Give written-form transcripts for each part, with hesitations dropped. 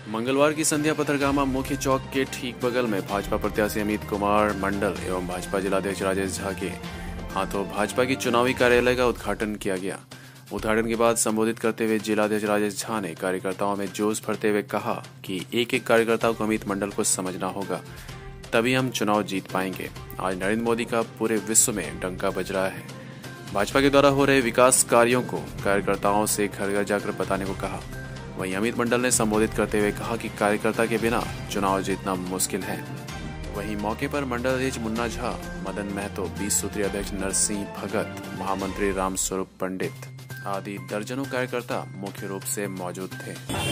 मंगलवार की संध्या पथरगामा मुख्य चौक के ठीक बगल में भाजपा प्रत्याशी अमित कुमार मंडल एवं भाजपा जिलाध्यक्ष राजेश झा के हाथों भाजपा की चुनावी कार्यालय का उद्घाटन किया गया। उद्घाटन के बाद संबोधित करते हुए जिलाध्यक्ष राजेश झा ने कार्यकर्ताओं में जोश भरते हुए कहा कि एक एक कार्यकर्ता को अमित मंडल को समझना होगा, तभी हम चुनाव जीत पाएंगे। आज नरेंद्र मोदी का पूरे विश्व में डंका बज रहा है। भाजपा के द्वारा हो रहे विकास कार्यों को कार्यकर्ताओं से घर घर जाकर बताने को कहा। वहीं अमित मंडल ने संबोधित करते हुए कहा कि कार्यकर्ता के बिना चुनाव जीतना मुश्किल है। वहीं मौके पर मंडल अध्यक्ष मुन्ना झा, मदन महतो, 20 सूत्रीय अध्यक्ष नरसिंह भगत, महामंत्री रामस्वरूप पंडित आदि दर्जनों कार्यकर्ता मुख्य रूप से मौजूद थे।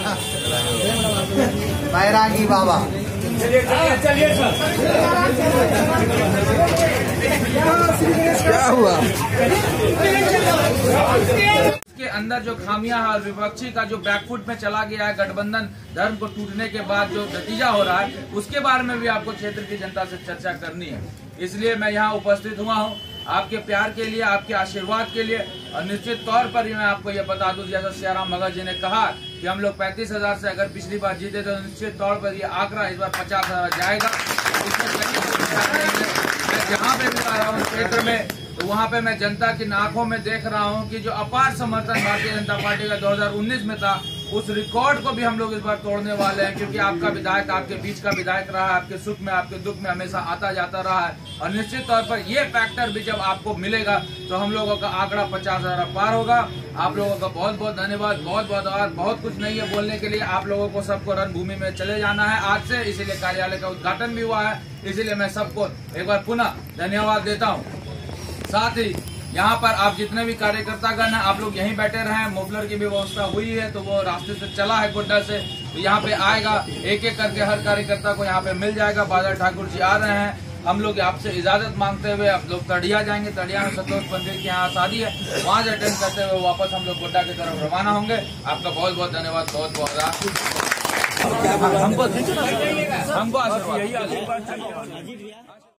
बैरागी बाबा क्या हुआ? के अंदर जो खामियां है और विपक्षी का जो बैकफुट में चला गया है, गठबंधन धर्म को टूटने के बाद जो नतीजा हो रहा है, उसके बारे में भी आपको क्षेत्र की जनता से चर्चा करनी है। इसलिए मैं यहाँ उपस्थित हुआ हूँ आपके प्यार के लिए, आपके आशीर्वाद के लिए। और निश्चित तौर पर मैं आपको ये बता दूं, जैसा सियाराम भगत जी ने कहा कि हम लोग 35,000 से अगर पिछली बार जीते तो निश्चित तौर पर ये आंकड़ा इस बार 50,000 जाएगा। मैं जहाँ पे भी आ रहा हूँ क्षेत्र में, तो वहाँ पे मैं जनता की आंखों में देख रहा हूँ कि जो अपार समर्थन भारतीय जनता पार्टी का 2019 में था, उस रिकॉर्ड को भी हम लोग इस बार तोड़ने वाले हैं। क्योंकि आपका विधायक आपके बीच का विधायक रहा है, आपके सुख में आपके दुख में हमेशा आता जाता रहा है। और निश्चित तौर पर ये फैक्टर भी जब आपको मिलेगा तो हम लोगों का आंकड़ा 50,000 पार होगा। आप लोगों का बहुत बहुत धन्यवाद, बहुत बहुत आभार। बहुत कुछ नहीं है बोलने के लिए, आप लोगों को सबको रणभूमि में चले जाना है आज से, इसीलिए कार्यालय का उद्घाटन भी हुआ है। इसीलिए मैं सबको एक बार पुनः धन्यवाद देता हूँ। साथ ही यहाँ पर आप जितने भी कार्यकर्तागण हैं, आप लोग यहीं बैठे रहे। मोफलर की भी व्यवस्था हुई है, तो वो रास्ते से चला है गुड्डा से, तो यहाँ पे आएगा, एक एक करके हर कार्यकर्ता को यहाँ पे मिल जाएगा। बादल ठाकुर जी आ रहे हैं। हम लोग आपसे इजाजत मांगते हुए आप लोग तड़िया जाएंगे। तड़िया में संतोष पंडित के यहाँ शादी है, वहाँ से अटेंड करते हुए वापस हम लोग गुड्डा की तरफ रवाना होंगे। आपका बहुत बहुत धन्यवाद, बहुत बहुत हमको आशीर्वाद।